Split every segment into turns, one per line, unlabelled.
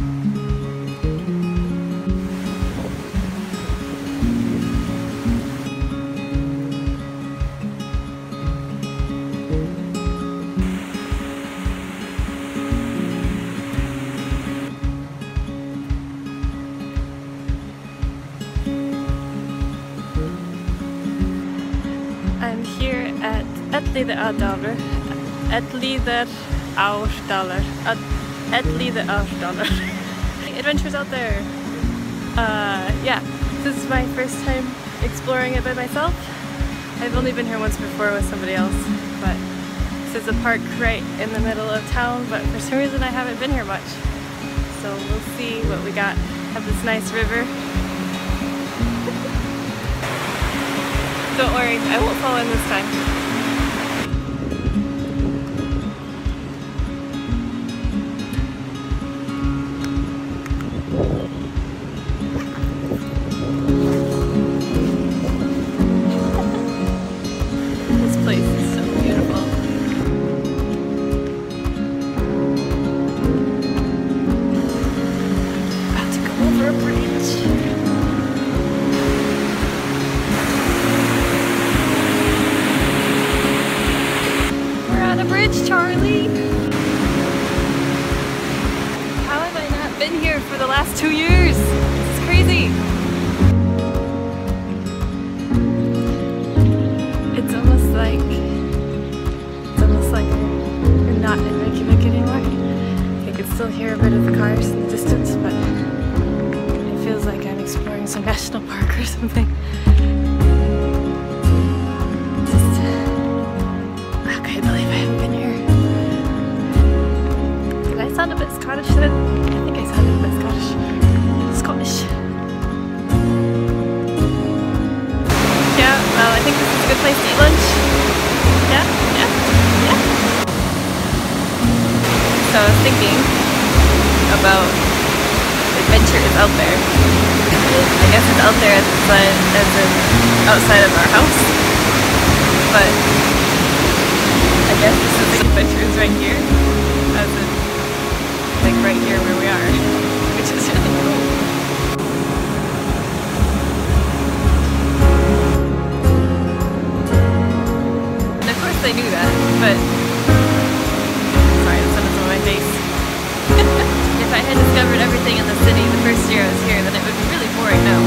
I'm here at Elliðaárdalur. Elliðaárdalur. Adventures out there. Yeah, this is my first time exploring it by myself. I've only been here once before with somebody else, but this is a park right in the middle of town, but for some reason I haven't been here much. So we'll see what we got. Have this nice river. Don't worry, I won't fall in this time. This place is so beautiful. About to go over a bridge. Charlie! How have I not been here for the last 2 years? This is crazy! It's almost like we're not in Reykjavik anymore. I could still hear a bit of the cars in the distance, but it feels like I'm exploring some national park or something. I sound a bit Scottish then? I think I sounded a bit Scottish. Yeah, well, I think this is a good place to eat lunch. Yeah. So I was thinking about adventures out there. I guess it's out there as in outside of our house. But I guess this is adventures right here. As in like right here where we are, which is really cool. And of course I knew that, but sorry, the sun is on my face. If I had discovered everything in the city the first year I was here, then it would be really boring now.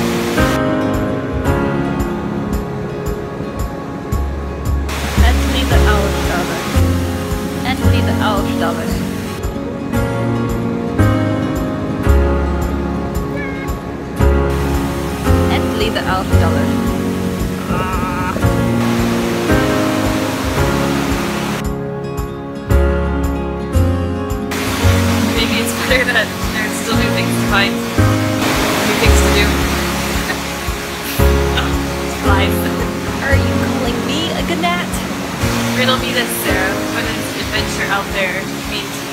Elliðaárdalur. Elliðaárdalur. Maybe it's better that there's still new things to find, new things to do. Flies. Are you calling me a gnat? Riddle me this, Sarah. What does adventure out there mean to you?